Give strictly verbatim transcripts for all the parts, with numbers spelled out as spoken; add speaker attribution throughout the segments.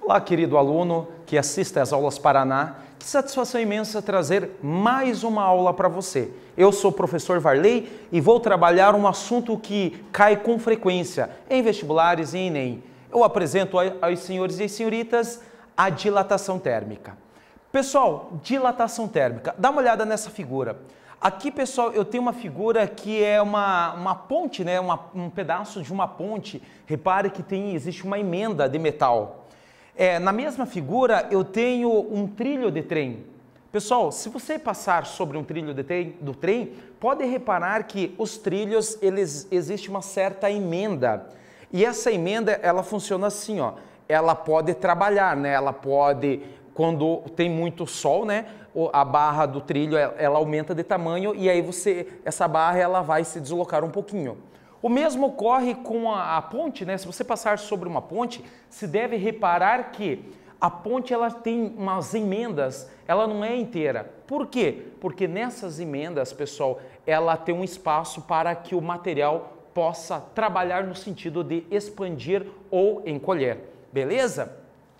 Speaker 1: Olá, querido aluno que assiste às aulas Paraná. Que satisfação imensa trazer mais uma aula para você. Eu sou o professor Varley e vou trabalhar um assunto que cai com frequência em vestibulares e Enem. Eu apresento aos senhores e senhoritas a dilatação térmica. Pessoal, dilatação térmica, dá uma olhada nessa figura. Aqui, pessoal, eu tenho uma figura que é uma, uma ponte, né? uma, um pedaço de uma ponte. Repare que tem, existe uma emenda de metal. É, na mesma figura, eu tenho um trilho de trem. Pessoal, se você passar sobre um trilho de trem, do trem, pode reparar que os trilhos, eles, existe uma certa emenda. E essa emenda, ela funciona assim, ó. Ela pode trabalhar, né? Ela pode, quando tem muito sol, né? A barra do trilho, ela aumenta de tamanho e aí você, essa barra, ela vai se deslocar um pouquinho. O mesmo ocorre com a, a ponte, né? Se você passar sobre uma ponte, se deve reparar que a ponte ela tem umas emendas, ela não é inteira. Por quê? Porque nessas emendas, pessoal, ela tem um espaço para que o material possa trabalhar no sentido de expandir ou encolher. Beleza?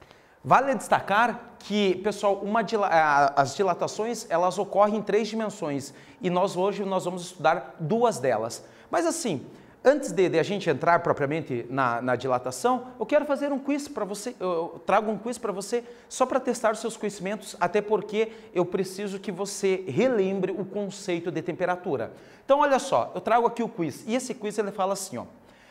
Speaker 1: Vale destacar que, pessoal, uma, as dilatações elas ocorrem em três dimensões e nós hoje nós vamos estudar duas delas. Mas assim, antes de, de a gente entrar propriamente na, na dilatação, eu quero fazer um quiz para você, eu trago um quiz para você só para testar os seus conhecimentos, até porque eu preciso que você relembre o conceito de temperatura. Então, olha só, eu trago aqui o quiz e esse quiz ele fala assim, ó.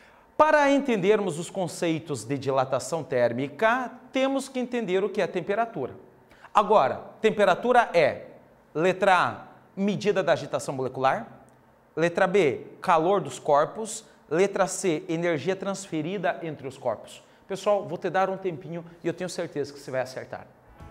Speaker 1: Para entendermos os conceitos de dilatação térmica, temos que entender o que é temperatura. Agora, temperatura é, letra A, medida da agitação molecular, letra B, calor dos corpos, letra C, energia transferida entre os corpos. Pessoal, vou te dar um tempinho e eu tenho certeza que você vai acertar.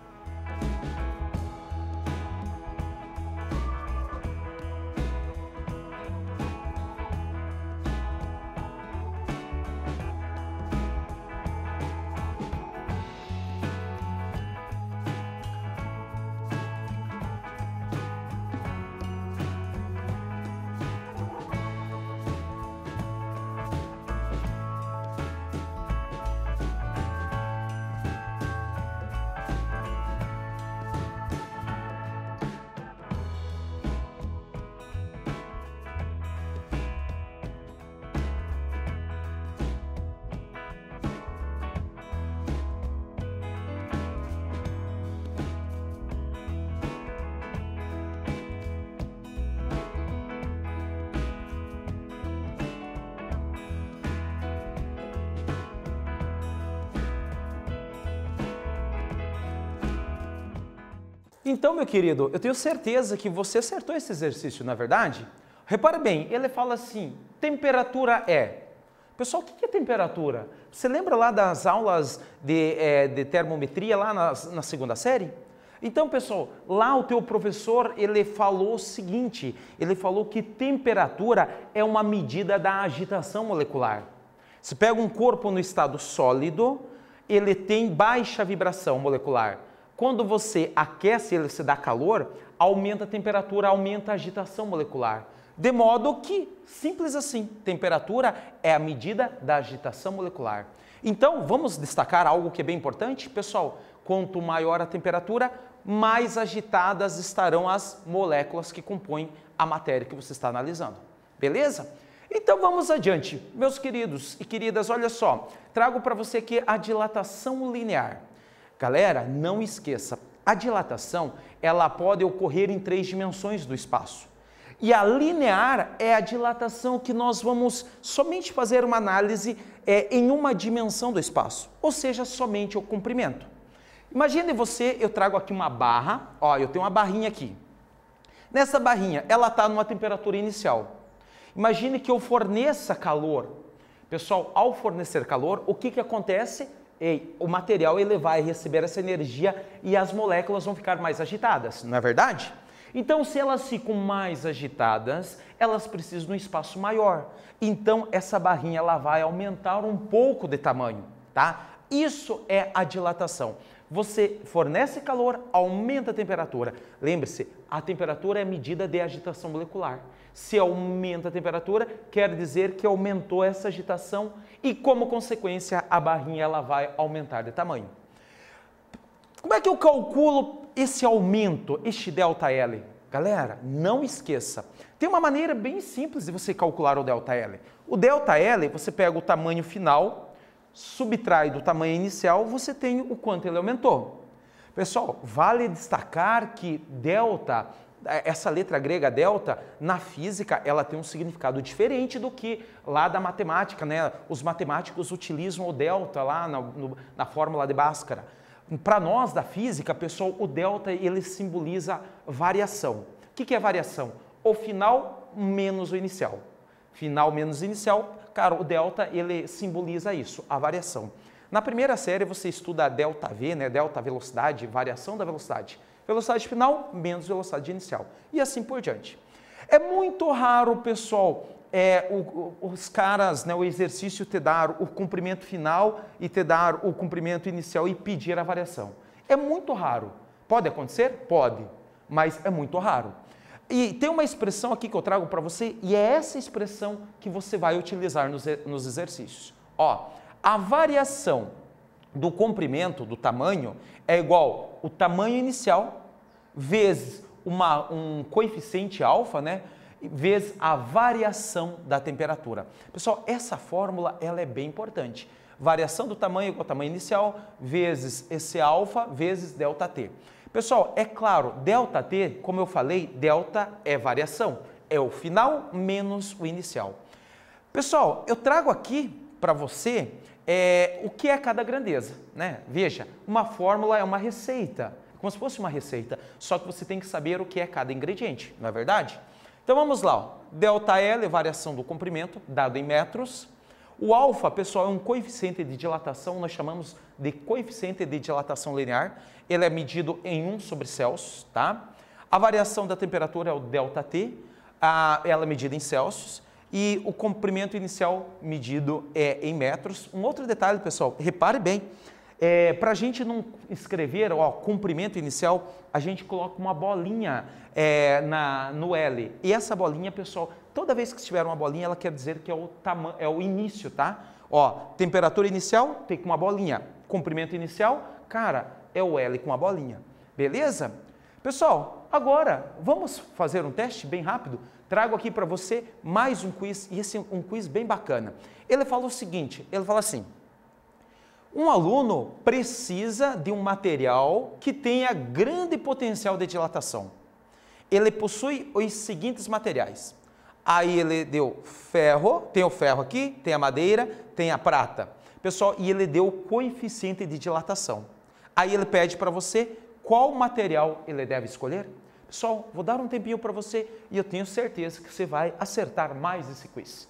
Speaker 1: Então, meu querido, eu tenho certeza que você acertou esse exercício, não é verdade? Repare bem, ele fala assim, temperatura é. Pessoal, o que é temperatura? Você lembra lá das aulas de, é, de termometria lá na, na segunda série? Então, pessoal, lá o teu professor, ele falou o seguinte, ele falou que temperatura é uma medida da agitação molecular. Se pega um corpo no estado sólido, ele tem baixa vibração molecular. Quando você aquece, ele se dá calor, aumenta a temperatura, aumenta a agitação molecular. De modo que, simples assim, temperatura é a medida da agitação molecular. Então, vamos destacar algo que é bem importante, pessoal. Quanto maior a temperatura, mais agitadas estarão as moléculas que compõem a matéria que você está analisando. Beleza? Então, vamos adiante. Meus queridos e queridas, olha só, trago para você aqui a dilatação linear. Galera, não esqueça, a dilatação ela pode ocorrer em três dimensões do espaço. E a linear é a dilatação que nós vamos somente fazer uma análise é, em uma dimensão do espaço, ou seja, somente o comprimento. Imagine você, eu trago aqui uma barra, ó, eu tenho uma barrinha aqui. Nessa barrinha, ela está numa temperatura inicial. Imagine que eu forneça calor. Pessoal, ao fornecer calor, o que, que acontece? Ei, o material ele vai receber essa energia e as moléculas vão ficar mais agitadas, não é verdade? Então, se elas ficam mais agitadas, elas precisam de um espaço maior. Então, essa barrinha ela vai aumentar um pouco de tamanho, tá? Isso é a dilatação. Você fornece calor, aumenta a temperatura. Lembre-se, a temperatura é medida de agitação molecular. Se aumenta a temperatura, quer dizer que aumentou essa agitação e, como consequência, a barrinha ela vai aumentar de tamanho. Como é que eu calculo esse aumento, este ΔL? Galera, não esqueça, tem uma maneira bem simples de você calcular o ΔL. O ΔL, você pega o tamanho final, subtrai do tamanho inicial, você tem o quanto ele aumentou. Pessoal, vale destacar que delta, essa letra grega delta, na física, ela tem um significado diferente do que lá da matemática, né? Os matemáticos utilizam o delta lá na, no, na fórmula de Bhaskara. Para nós da física, pessoal, o delta ele simboliza variação. O que, que é variação? O final menos o inicial. Final menos inicial, cara, o delta ele simboliza isso, a variação. Na primeira série você estuda a delta V, né? Delta velocidade, variação da velocidade. Velocidade final menos velocidade inicial. E assim por diante. É muito raro, pessoal, é, o, o, os caras, né, o exercício te dar o comprimento final e te dar o comprimento inicial e pedir a variação. É muito raro. Pode acontecer? Pode, mas é muito raro. E tem uma expressão aqui que eu trago para você e é essa expressão que você vai utilizar nos, nos exercícios. Ó, a variação do comprimento, do tamanho, é igual o tamanho inicial vezes uma, um coeficiente alfa, né? Vezes a variação da temperatura. Pessoal, essa fórmula ela é bem importante. Variação do tamanho igual ao tamanho inicial, vezes esse alfa, vezes ΔT. Pessoal, é claro, ΔT, como eu falei, delta é variação. É o final menos o inicial. Pessoal, eu trago aqui para você é, o que é cada grandeza, né? Veja, uma fórmula é uma receita, como se fosse uma receita, só que você tem que saber o que é cada ingrediente, não é verdade? Então vamos lá, ó. ΔL é variação do comprimento, dado em metros. O alfa, pessoal, é um coeficiente de dilatação, nós chamamos de coeficiente de dilatação linear. Ele é medido em um sobre Celsius, tá? A variação da temperatura é o ΔT, a, ela é medida em Celsius. E o comprimento inicial medido é em metros. Um outro detalhe, pessoal, repare bem, é, para a gente não escrever ó, comprimento inicial, a gente coloca uma bolinha é, na, no L. E essa bolinha, pessoal, toda vez que tiver uma bolinha, ela quer dizer que é o, tamanho, é o início, tá? Ó, temperatura inicial, tem com uma bolinha. Comprimento inicial, cara, é o L com uma bolinha. Beleza? Pessoal, agora vamos fazer um teste bem rápido. Trago aqui para você mais um quiz, e esse é um quiz bem bacana. Ele fala o seguinte, ele fala assim, um aluno precisa de um material que tenha grande potencial de dilatação. Ele possui os seguintes materiais. Aí ele deu ferro, tem o ferro aqui, tem a madeira, tem a prata. Pessoal, e ele deu o coeficiente de dilatação. Aí ele pede para você qual material ele deve escolher. Pessoal, vou dar um tempinho para você e eu tenho certeza que você vai acertar mais esse quiz.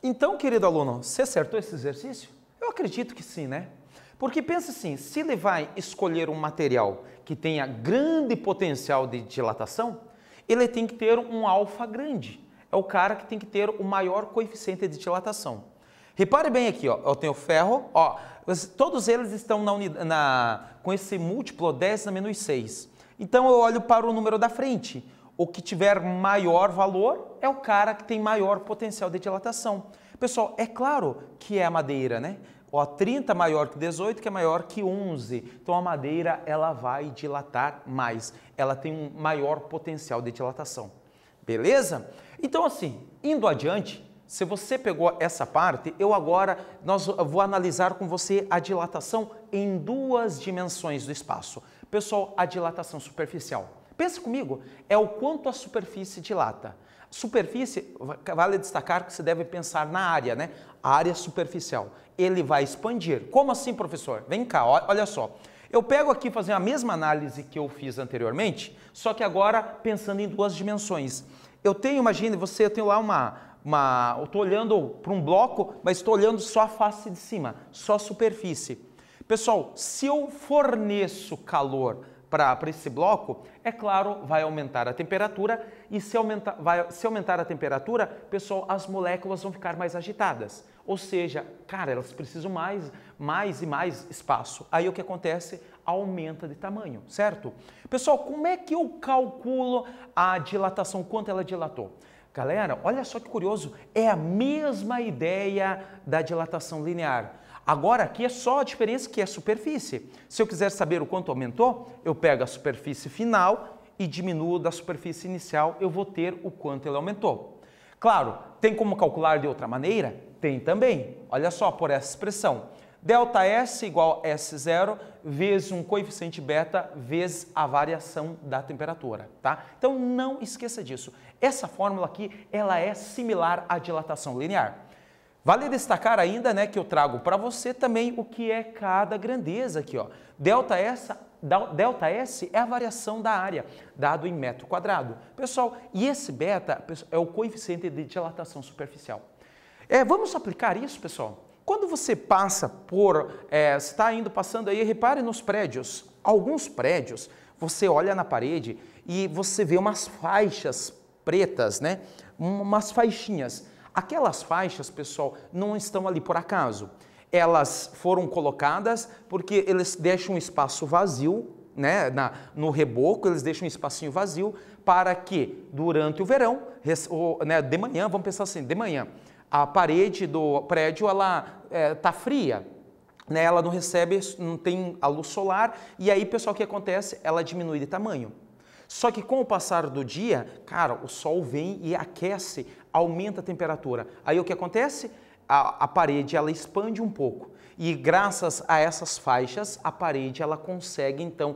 Speaker 1: Então, querido aluno, você acertou esse exercício? Eu acredito que sim, né? Porque pensa assim, se ele vai escolher um material que tenha grande potencial de dilatação, ele tem que ter um alfa grande. É o cara que tem que ter o maior coeficiente de dilatação. Repare bem aqui, ó, eu tenho ferro, ó, todos eles estão na, na, com esse múltiplo dez na menos seis. Então eu olho para o número da frente. O que tiver maior valor é o cara que tem maior potencial de dilatação. Pessoal, é claro que é a madeira, né? Ó, trinta maior que dezoito, que é maior que onze. Então a madeira, ela vai dilatar mais. Ela tem um maior potencial de dilatação. Beleza? Então assim, indo adiante, se você pegou essa parte, eu agora nós, eu vou analisar com você a dilatação em duas dimensões do espaço. Pessoal, a dilatação superficial. Pensa comigo, é o quanto a superfície dilata. Superfície, vale destacar que você deve pensar na área, né? A área superficial. Ele vai expandir. Como assim, professor? Vem cá, olha só. Eu pego aqui fazer a mesma análise que eu fiz anteriormente, só que agora pensando em duas dimensões. Eu tenho, imagine, você, eu tenho lá uma... Uma, eu estou olhando para um bloco, mas estou olhando só a face de cima, só a superfície. Pessoal, se eu forneço calor para esse bloco, é claro, vai aumentar a temperatura e se aumentar, vai, se aumentar a temperatura, pessoal, as moléculas vão ficar mais agitadas. Ou seja, cara, elas precisam mais, mais e mais espaço. Aí o que acontece? Aumenta de tamanho, certo? Pessoal, como é que eu calculo a dilatação, quanto ela dilatou? Galera, olha só que curioso, é a mesma ideia da dilatação linear. Agora aqui é só a diferença que é a superfície. Se eu quiser saber o quanto aumentou, eu pego a superfície final e diminuo da superfície inicial, eu vou ter o quanto ele aumentou. Claro, tem como calcular de outra maneira? Tem também. Olha só, por essa expressão. Delta S igual a S zero vezes um coeficiente beta vezes a variação da temperatura, tá? Então não esqueça disso. Essa fórmula aqui, ela é similar à dilatação linear. Vale destacar ainda, né, que eu trago para você também o que é cada grandeza aqui, ó. Delta S, delta S é a variação da área, dado em metro quadrado. Pessoal, e esse beta é o coeficiente de dilatação superficial. É, vamos aplicar isso, pessoal? Quando você passa por, é, você está indo passando aí, repare nos prédios. Alguns prédios, você olha na parede e você vê umas faixas pretas, né? Umas faixinhas. Aquelas faixas, pessoal, não estão ali por acaso. Elas foram colocadas porque eles deixam um espaço vazio, né? Na, no reboco, eles deixam um espacinho vazio para que, durante o verão, ou, né, de manhã, vamos pensar assim, de manhã, a parede do prédio, ela é, tá fria, né? Ela não recebe, não tem a luz solar, e aí, pessoal, o que acontece? Ela diminui de tamanho. Só que com o passar do dia, cara, o sol vem e aquece, aumenta a temperatura. Aí o que acontece? A, a parede, ela expande um pouco. E graças a essas faixas, a parede, ela consegue, então,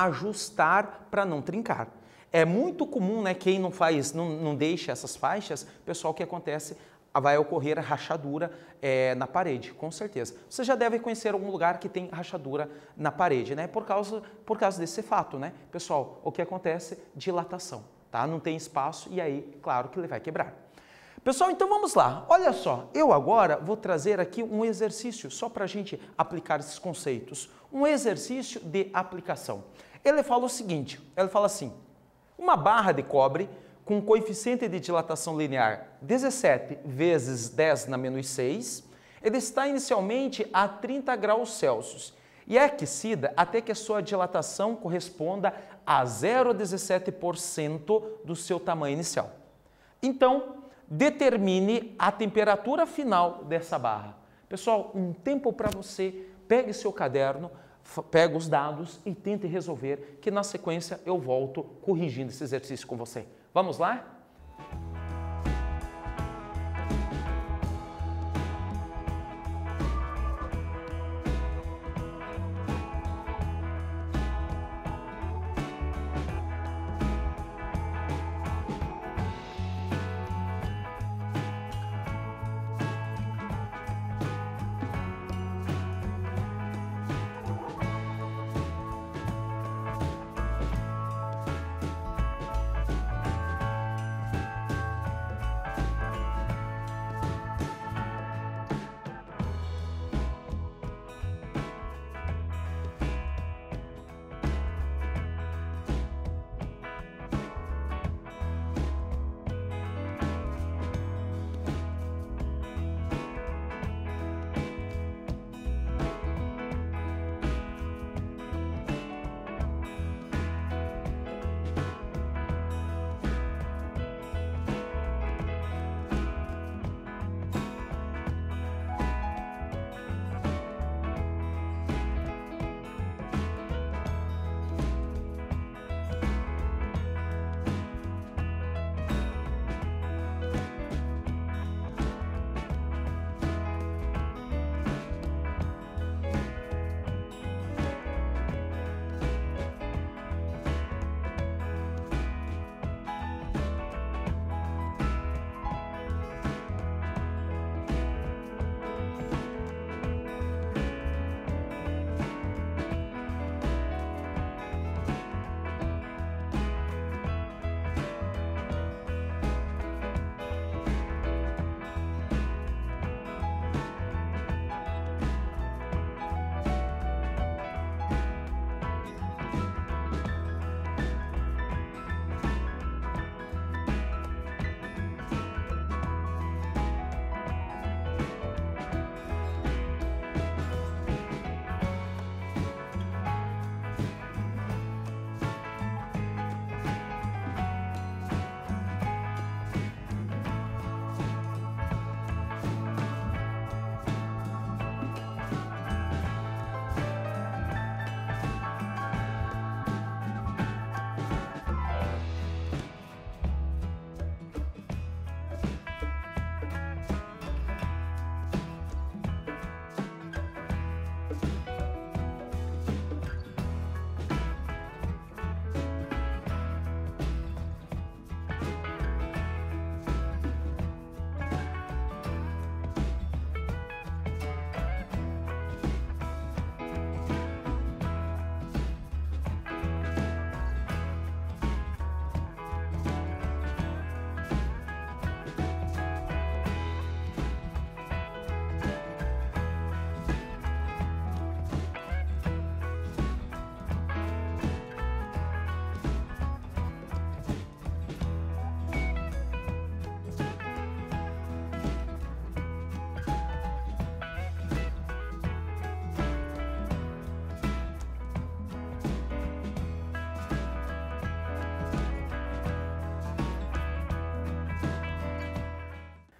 Speaker 1: ajustar para não trincar. É muito comum, né, quem não faz, não, não deixa essas faixas, pessoal, o que acontece? Vai ocorrer rachadura é, na parede, com certeza. Você já deve conhecer algum lugar que tem rachadura na parede, né? Por causa, por causa desse fato, né? Pessoal, o que acontece? Dilatação, tá? Não tem espaço e aí, claro que ele vai quebrar. Pessoal, então vamos lá. Olha só, eu agora vou trazer aqui um exercício só para a gente aplicar esses conceitos. Um exercício de aplicação. Ele fala o seguinte, ele fala assim, uma barra de cobre com coeficiente de dilatação linear dezessete vezes dez na menos seis, ele está inicialmente a trinta graus Celsius e é aquecida até que a sua dilatação corresponda a zero vírgula dezessete por cento do seu tamanho inicial. Então, determine a temperatura final dessa barra. Pessoal, um tempo para você, pegue seu caderno, pega os dados e tente resolver, que na sequência eu volto corrigindo esse exercício com você. Vamos lá?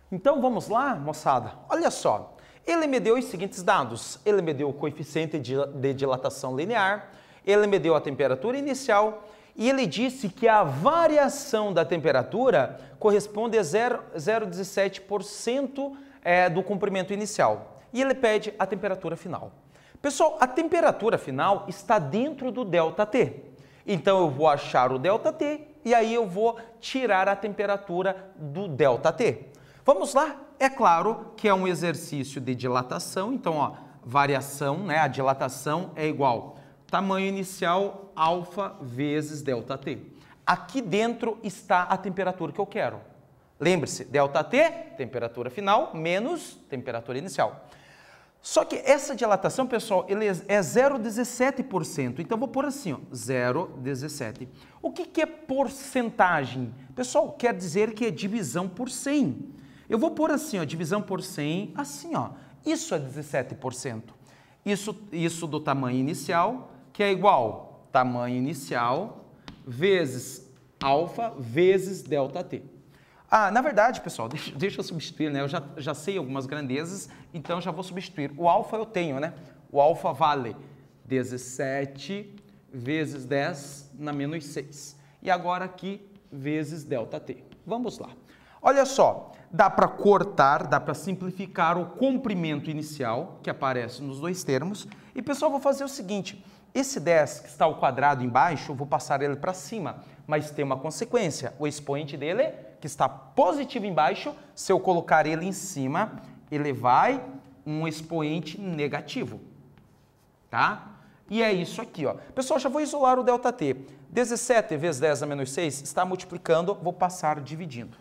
Speaker 1: Então vamos lá, moçada? Olha só, ele me deu os seguintes dados. Ele me deu o coeficiente de dilatação linear, ele me deu a temperatura inicial e ele disse que a variação da temperatura corresponde a zero vírgula dezessete por cento é, do comprimento inicial. E ele pede a temperatura final. Pessoal, a temperatura final está dentro do ΔT. Então eu vou achar o ΔT e aí eu vou tirar a temperatura do ΔT. Vamos lá? É claro que é um exercício de dilatação, então ó, variação, né, a dilatação é igual tamanho inicial alfa vezes ΔT. Aqui dentro está a temperatura que eu quero. Lembre-se, ΔT, temperatura final, menos temperatura inicial. Só que essa dilatação, pessoal, ele é zero vírgula dezessete por cento. Então, vou pôr assim, ó, zero vírgula dezessete. O que, que é porcentagem? Pessoal, quer dizer que é divisão por cem. Eu vou pôr assim, ó, divisão por cem, assim, ó. Isso é dezessete por cento. Isso, isso do tamanho inicial, que é igual tamanho inicial vezes alfa vezes ΔT. Ah, na verdade, pessoal, deixa, deixa eu substituir, né? Eu já, já sei algumas grandezas, então já vou substituir. O alfa eu tenho, né? O alfa vale dezessete vezes dez na menos seis. E agora aqui, vezes ΔT. Vamos lá. Olha só, dá para cortar, dá para simplificar o comprimento inicial, que aparece nos dois termos. E, pessoal, vou fazer o seguinte. Esse dez que está ao quadrado embaixo, eu vou passar ele para cima, mas tem uma consequência. O expoente dele, que está positivo embaixo, se eu colocar ele em cima, ele vai um expoente negativo, tá? E é isso aqui, ó. Pessoal, já vou isolar o ΔT. dezessete vezes dez a menos seis está multiplicando, vou passar dividindo.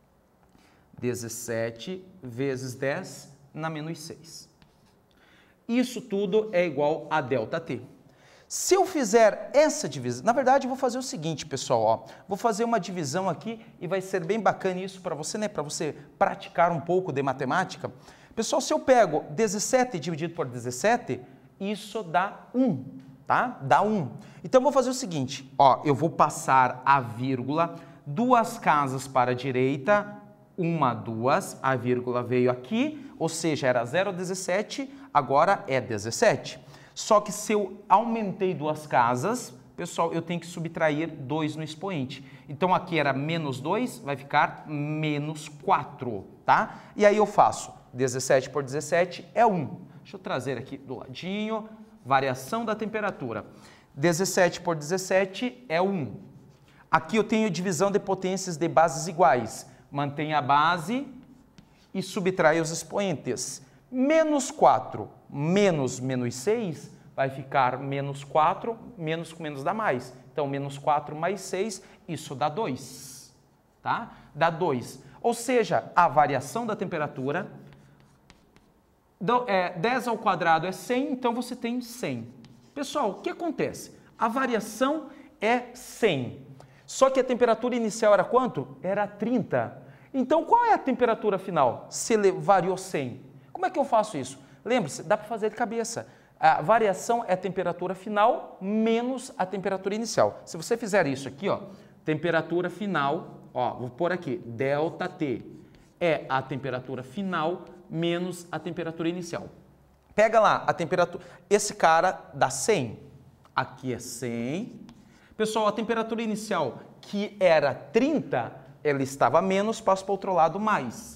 Speaker 1: dezessete vezes dez na menos seis. Isso tudo é igual a ΔT. Se eu fizer essa divisão, na verdade eu vou fazer o seguinte, pessoal, ó, vou fazer uma divisão aqui e vai ser bem bacana isso para você, né, para você praticar um pouco de matemática. Pessoal, se eu pego dezessete dividido por dezessete, isso dá um, tá? Dá um. Então eu vou fazer o seguinte, ó, eu vou passar a vírgula, duas casas para a direita, uma, duas, a vírgula veio aqui, ou seja, era zero vírgula dezessete, agora é dezessete. Só que se eu aumentei duas casas, pessoal, eu tenho que subtrair dois no expoente. Então, aqui era menos dois, vai ficar menos quatro, tá? E aí eu faço dezessete por dezessete é um. Deixa eu trazer aqui do ladinho, variação da temperatura. dezessete por dezessete é um. Aqui eu tenho divisão de potências de bases iguais. Mantém a base e subtrai os expoentes. Menos quatro menos menos seis vai ficar menos quatro, menos com menos dá mais. Então, menos quatro mais seis, isso dá dois, tá? Dá dois. Ou seja, a variação da temperatura, do, é, dez ao quadrado é cem, então você tem cem. Pessoal, o que acontece? A variação é cem. Só que a temperatura inicial era quanto? Era trinta. Então, qual é a temperatura final? Se ele variou cem. Como é que eu faço isso? Lembre-se, dá para fazer de cabeça. A variação é a temperatura final menos a temperatura inicial. Se você fizer isso aqui, ó, temperatura final, ó, vou pôr aqui, ΔT, é a temperatura final menos a temperatura inicial. Pega lá a temperatura, esse cara dá cem, aqui é cem. Pessoal, a temperatura inicial, que era trinta, ela estava menos, passo para o outro lado mais.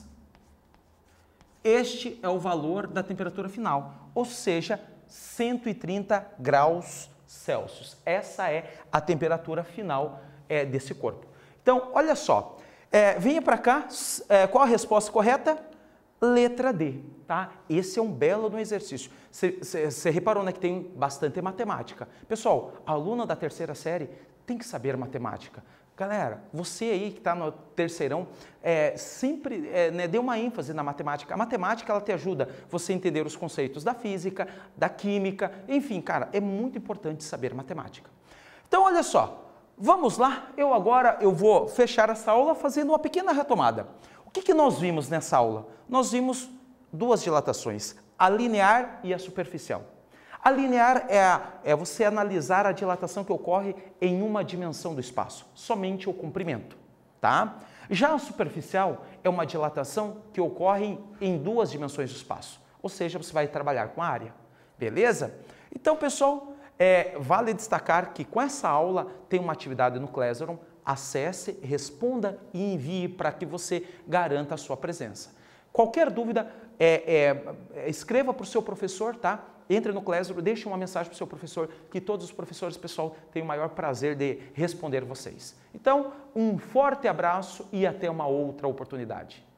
Speaker 1: Este é o valor da temperatura final, ou seja, cento e trinta graus Celsius. Essa é a temperatura final é, desse corpo. Então, olha só, é, venha para cá, é, qual a resposta correta? Letra D, tá? Esse é um belo do exercício. Você reparou, né, que tem bastante matemática. Pessoal, a aluna da terceira série tem que saber matemática. Galera, você aí que está no terceirão, é, sempre é, né, dê uma ênfase na matemática. A matemática, ela te ajuda você a entender os conceitos da física, da química, enfim, cara, é muito importante saber matemática. Então, olha só, vamos lá, eu agora eu vou fechar essa aula fazendo uma pequena retomada. O que, que nós vimos nessa aula? Nós vimos duas dilatações, a linear e a superficial. A linear é, a, é você analisar a dilatação que ocorre em uma dimensão do espaço, somente o comprimento, tá? Já a superficial é uma dilatação que ocorre em duas dimensões do espaço, ou seja, você vai trabalhar com a área, beleza? Então, pessoal, é, vale destacar que com essa aula tem uma atividade no Classroom, acesse, responda e envie para que você garanta a sua presença. Qualquer dúvida, é, é, escreva para o seu professor, tá? Entre no Classroom, deixe uma mensagem para o seu professor, que todos os professores, pessoal, têm o maior prazer de responder vocês. Então, um forte abraço e até uma outra oportunidade.